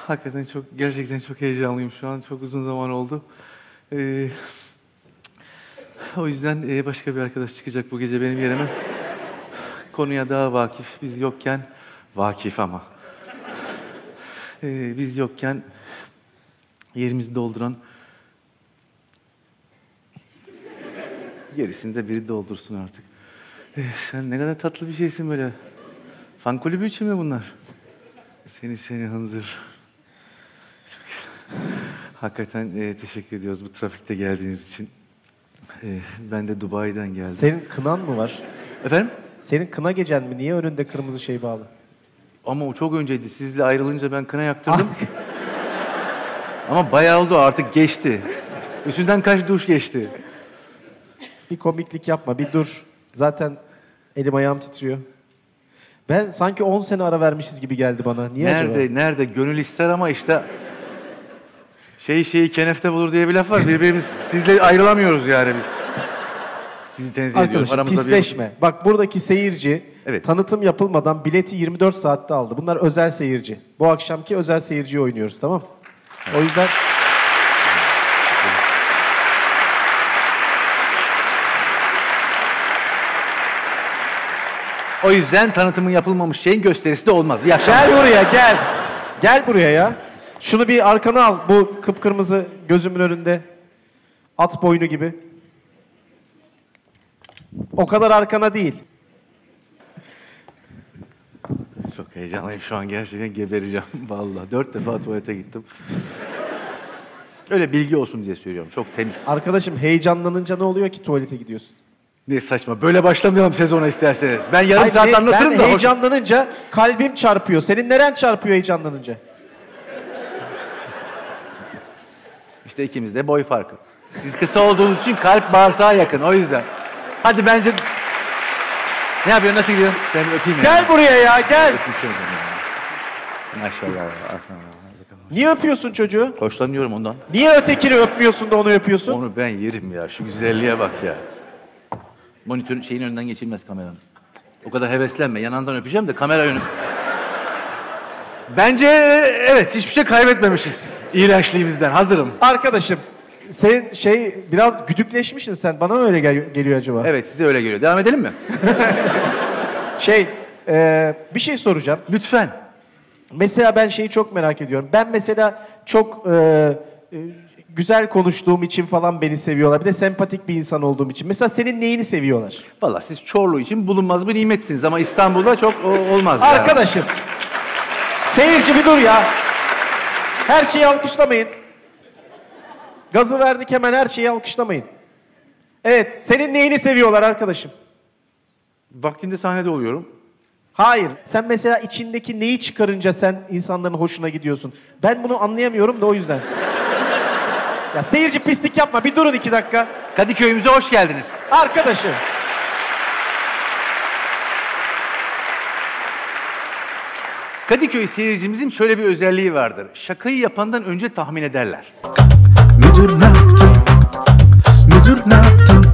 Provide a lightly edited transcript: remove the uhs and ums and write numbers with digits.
Hakikaten gerçekten çok heyecanlıyım şu an. Çok uzun zaman oldu. O yüzden başka bir arkadaş çıkacak bu gece benim yerime. Konuya daha vakıf. Biz yokken, vakıf ama. Biz yokken yerimizi dolduran, gerisini de biri doldursun artık. Sen ne kadar tatlı bir şeysin böyle. Fan kulübü için mi bunlar? Seni hınzır. Hakikaten teşekkür ediyoruz bu trafikte geldiğiniz için. Ben de Dubai'den geldim. Senin kınan mı var? Efendim? Senin kına gecen mi? Niye önünde kırmızı şey bağlı? Ama o çok önceydi. Sizle ayrılınca ben kına yaktırdım. Ama bayağı oldu, artık geçti. Üstünden kaç duş geçti. Bir komiklik yapma, bir dur. Zaten elim ayağım titriyor. Ben sanki 10 sene ara vermişiz gibi geldi bana. Niye acaba? Nerede? Gönül ister ama işte... Şeyi kenefte bulur diye bir laf var. Birbirimiz sizle ayrılamıyoruz yani biz. Sizi tenzih ediyorum. Arkadaşım pisleşme. Bak buradaki seyirci evet, tanıtım yapılmadan bileti 24 saatte aldı. Bunlar özel seyirci. Bu akşamki özel seyirciyi oynuyoruz, tamam? Evet. O yüzden... O yüzden tanıtımın yapılmamış şeyin gösterisi de olmaz. İyi akşamlar. Gel buraya, gel. Gel buraya ya. Şunu bir arkana al. Bu kıpkırmızı gözümün önünde. At boynu gibi. O kadar arkana değil. Çok heyecanlıyım şu an. Gerçekten gebereceğim. Vallahi 4 defa tuvalete gittim. Öyle bilgi olsun diye söylüyorum. Çok temiz. Arkadaşım heyecanlanınca ne oluyor ki tuvalete gidiyorsun? Ne saçma. Böyle başlamayalım sezona isterseniz. Ben yarım saat anlatırım ben da. Heyecanlanınca kalbim çarpıyor. Senin neren çarpıyor heyecanlanınca? İşte ikimiz de boy farkı. Siz kısa olduğunuz için kalp bağırsağa yakın. O yüzden. Hadi bence... Ne yapıyorsun? Nasıl gidiyor? Seni öpeyim ya. Gel buraya ya, gel. Maşallah. Niye öpüyorsun çocuğu? Hoşlanıyorum ondan. Niye ötekini öpmüyorsun da onu öpüyorsun? Onu ben yerim ya. Şu güzelliğe bak ya. Monitörün şeyin önünden geçilmez kameranın. O kadar heveslenme. Yanından öpeceğim de kamera önüm. Bence evet, hiçbir şey kaybetmemişiz. İğrençliğimizden. Hazırım. Arkadaşım, sen biraz güdükleşmişsin sen. Bana mı öyle geliyor acaba? Evet, size öyle geliyor. Devam edelim mi? Bir şey soracağım. Lütfen. Mesela ben şeyi çok merak ediyorum. Ben mesela çok güzel konuştuğum için falan beni seviyorlar. Bir de sempatik bir insan olduğum için. Mesela senin neyini seviyorlar? Vallahi siz Çorlu için bulunmaz bir nimetsiniz ama İstanbul'da çok olmaz. Arkadaşım, seyirci bir dur ya. Her şeyi alkışlamayın. Gazı verdik, hemen her şeyi alkışlamayın. Evet, senin neyini seviyorlar arkadaşım? Vaktinde sahnede oluyorum. Hayır. Sen mesela içindeki neyi çıkarınca sen insanların hoşuna gidiyorsun? Ben bunu anlayamıyorum da o yüzden. Ya seyirci pislik yapma. Bir durun 2 dakika. Kadıköy'ümüze hoş geldiniz. Arkadaşım. Kadıköy seyircimizin şöyle bir özelliği vardır. Şakayı yapandan önce tahmin ederler. Müdür ne yaptın? Müdür ne yaptın?